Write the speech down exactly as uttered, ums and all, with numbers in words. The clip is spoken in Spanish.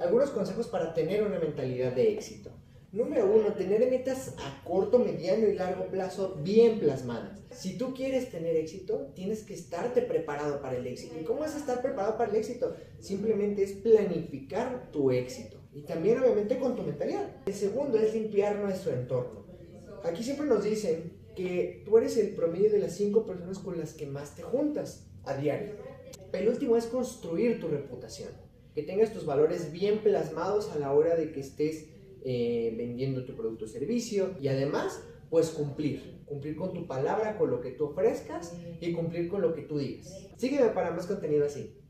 Algunos consejos para tener una mentalidad de éxito. Número uno, tener metas a corto, mediano y largo plazo bien plasmadas. Si tú quieres tener éxito, tienes que estarte preparado para el éxito. ¿Y cómo es estar preparado para el éxito? Simplemente es planificar tu éxito. Y también obviamente con tu mentalidad. El segundo es limpiar nuestro entorno. Aquí siempre nos dicen que tú eres el promedio de las cinco personas con las que más te juntas a diario. El último es construir tu reputación. Que tengas tus valores bien plasmados a la hora de que estés eh, vendiendo tu producto o servicio. Y además, pues cumplir. Cumplir con tu palabra, con lo que tú ofrezcas y cumplir con lo que tú digas. Sígueme para más contenido así.